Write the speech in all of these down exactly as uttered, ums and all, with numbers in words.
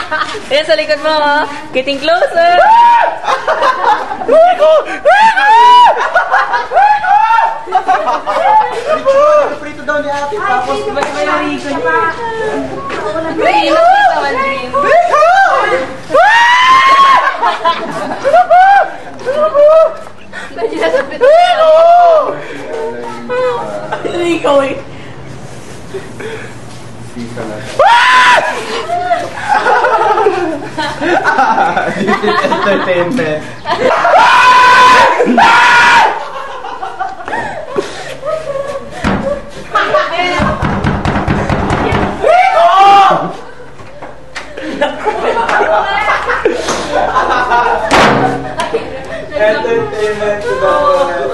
Ayan sa likod mo, ha? Getting closer! Rico! Rico! Rico! Prito daw ni ate, tapos iba iba yung Rico niya. Dream! Nakita mo, dream! Rico! Ano ba? Ano ba? Rico! Rico eh! Entertainment. Entertainment to the world.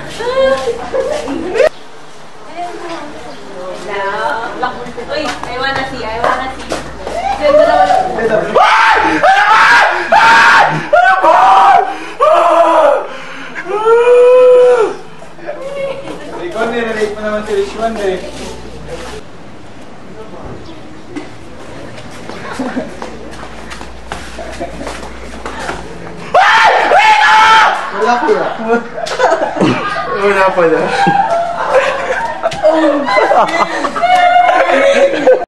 Uy, I wanna see, I wanna see. Ganda na wala. Ano ba? Ikaw nirelate mo naman si Richmond eh. Wala po ya. Wala pala.